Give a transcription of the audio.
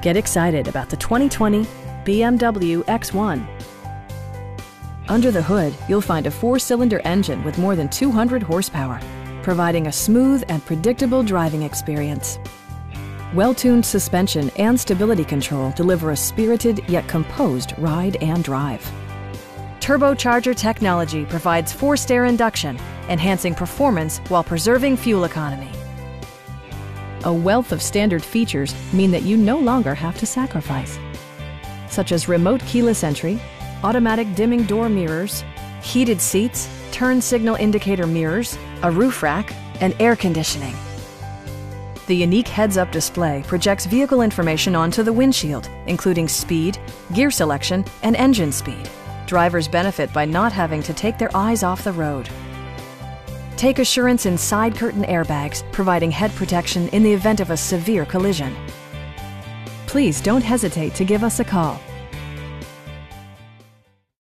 Get excited about the 2020 BMW X1. Under the hood, you'll find a 4-cylinder engine with more than 200 horsepower, providing a smooth and predictable driving experience. Well-tuned suspension and stability control deliver a spirited yet composed ride and drive. Turbocharger technology provides forced air induction, enhancing performance while preserving fuel economy. A wealth of standard features mean that you no longer have to sacrifice, such as remote keyless entry, automatic dimming door mirrors, heated seats, turn signal indicator mirrors, a roof rack, and air conditioning. The unique heads-up display projects vehicle information onto the windshield, including speed, gear selection, and engine speed. Drivers benefit by not having to take their eyes off the road. Take assurance in side curtain airbags, providing head protection in the event of a severe collision. Please don't hesitate to give us a call.